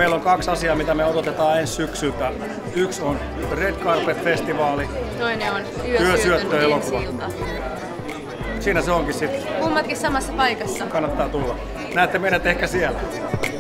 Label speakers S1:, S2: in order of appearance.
S1: Meillä on 2 asiaa, mitä me odotetaan ensi syksyltä. Yksi on Red Carpet-festivaali.
S2: Toinen on
S1: Yösyöttö-elokuva. Siinä se onkin sitten.
S2: Kummatkin samassa paikassa.
S1: Kannattaa tulla. Näette meidät ehkä siellä.